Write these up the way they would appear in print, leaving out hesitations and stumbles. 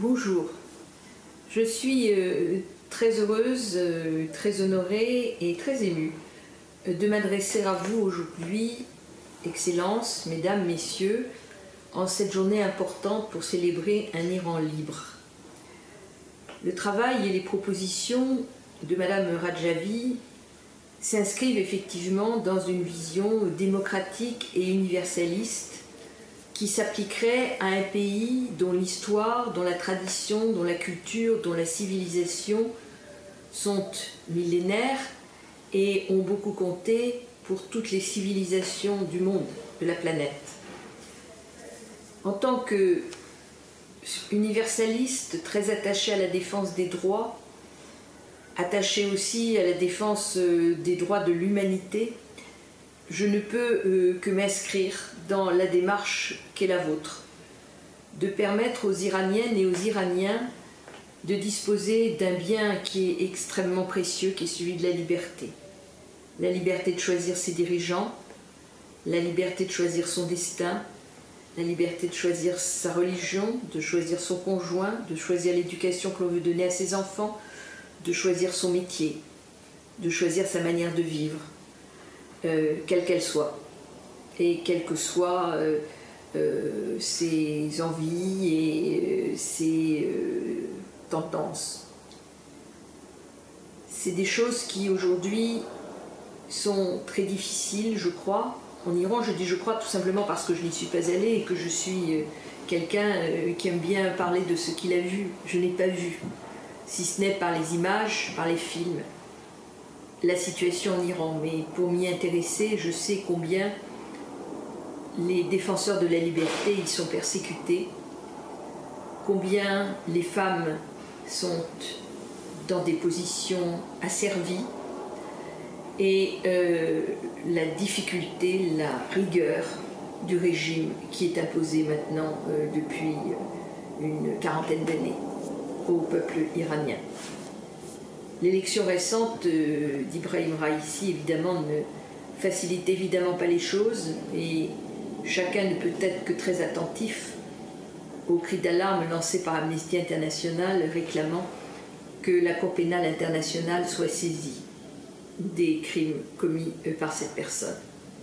Bonjour, je suis très heureuse, très honorée et très émue de m'adresser à vous aujourd'hui, Excellences, Mesdames, Messieurs, en cette journée importante pour célébrer un Iran libre. Le travail et les propositions de Madame Rajavi s'inscrivent effectivement dans une vision démocratique et universaliste qui s'appliquerait à un pays dont l'histoire, dont la tradition, dont la culture, dont la civilisation sont millénaires et ont beaucoup compté pour toutes les civilisations du monde, de la planète. En tant qu'universaliste très attaché à la défense des droits, attaché aussi à la défense des droits de l'humanité, je ne peux que m'inscrire dans la démarche qu'est la vôtre, de permettre aux Iraniennes et aux Iraniens de disposer d'un bien qui est extrêmement précieux, qui est celui de la liberté. La liberté de choisir ses dirigeants, la liberté de choisir son destin, la liberté de choisir sa religion, de choisir son conjoint, de choisir l'éducation que l'on veut donner à ses enfants, de choisir son métier, de choisir sa manière de vivre, quelle qu'elle soit, et quelles que soient ses envies et ses tendances. C'est des choses qui aujourd'hui sont très difficiles, je crois. En Iran, je dis je crois tout simplement parce que je n'y suis pas allée et que je suis quelqu'un qui aime bien parler de ce qu'il a vu. Je n'ai pas vu, si ce n'est par les images, par les films, la situation en Iran. Mais pour m'y intéresser, je sais combien les défenseurs de la liberté y sont persécutés, combien les femmes sont dans des positions asservies, et la difficulté, la rigueur du régime qui est imposé maintenant depuis une quarantaine d'années au peuple iranien. L'élection récente d'Ibrahim Raïssi évidemment ne facilite évidemment pas les choses, et chacun ne peut être que très attentif aux cris d'alarme lancés par Amnesty International réclamant que la Cour pénale internationale soit saisie des crimes commis par cette personne.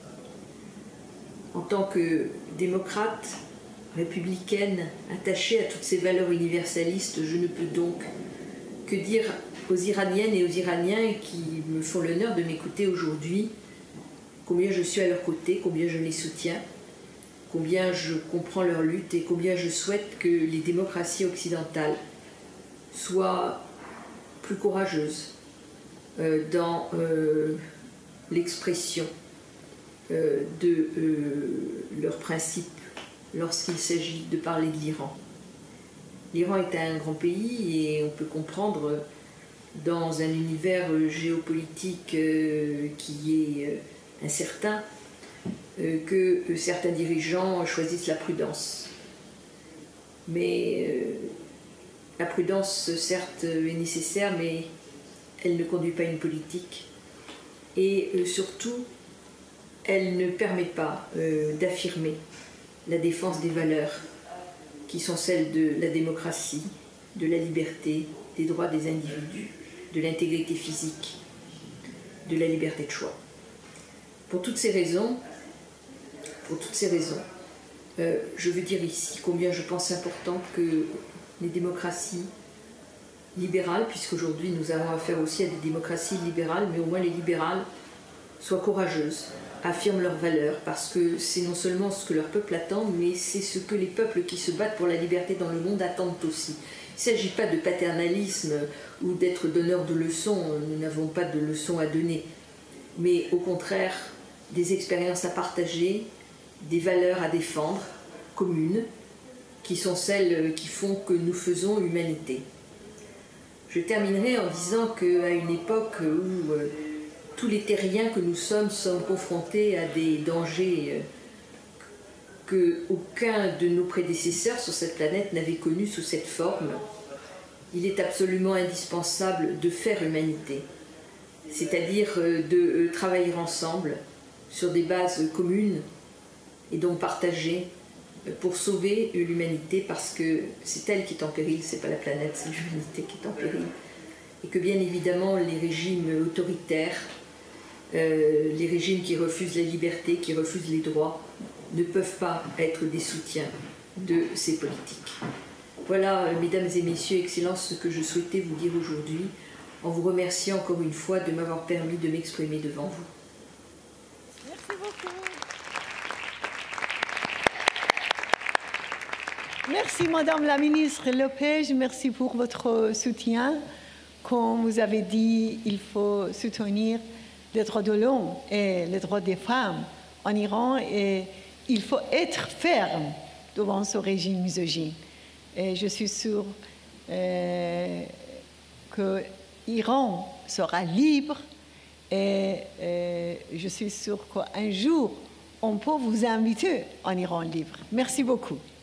En tant que démocrate, républicaine, attachée à toutes ces valeurs universalistes, je ne peux donc que dire aux Iraniennes et aux Iraniens qui me font l'honneur de m'écouter aujourd'hui combien je suis à leur côté, combien je les soutiens, combien je comprends leur lutte et combien je souhaite que les démocraties occidentales soient plus courageuses dans l'expression de leurs principes lorsqu'il s'agit de parler de l'Iran. L'Iran est un grand pays et on peut comprendre dans un univers géopolitique qui est incertain que certains dirigeants choisissent la prudence. Mais la prudence, certes, est nécessaire, mais elle ne conduit pas une politique. Et surtout, elle ne permet pas d'affirmer la défense des valeurs qui sont celles de la démocratie, de la liberté, des droits des individus, de l'intégrité physique, de la liberté de choix. Pour toutes ces raisons, je veux dire ici combien je pense important que les démocraties libérales, puisqu'aujourd'hui nous avons affaire aussi à des démocraties libérales, mais au moins les libérales soient courageuses, affirment leurs valeurs, parce que c'est non seulement ce que leur peuple attend, mais c'est ce que les peuples qui se battent pour la liberté dans le monde attendent aussi. Il ne s'agit pas de paternalisme ou d'être donneur de leçons, nous n'avons pas de leçons à donner, mais au contraire des expériences à partager, des valeurs à défendre, communes, qui sont celles qui font que nous faisons humanité. Je terminerai en disant qu'à une époque où tous les terriens que nous sommes confrontés à des dangers qu'aucun de nos prédécesseurs sur cette planète n'avait connus sous cette forme, il est absolument indispensable de faire humanité, c'est-à-dire de travailler ensemble sur des bases communes et donc partager pour sauver l'humanité, parce que c'est elle qui est en péril, c'est pas la planète, c'est l'humanité qui est en péril. Et que bien évidemment les régimes autoritaires, les régimes qui refusent la liberté, qui refusent les droits, ne peuvent pas être des soutiens de ces politiques. Voilà, mesdames et messieurs, Excellences, ce que je souhaitais vous dire aujourd'hui, en vous remerciant encore une fois de m'avoir permis de m'exprimer devant vous. Merci beaucoup. Merci Madame la Ministre Lopez, merci pour votre soutien. Comme vous avez dit, il faut soutenir les droits de l'homme et les droits des femmes en Iran, et il faut être ferme devant ce régime misogyne. Et je suis sûre que l'Iran sera libre, et je suis sûre qu'un jour, on peut vous inviter en Iran libre. Merci beaucoup.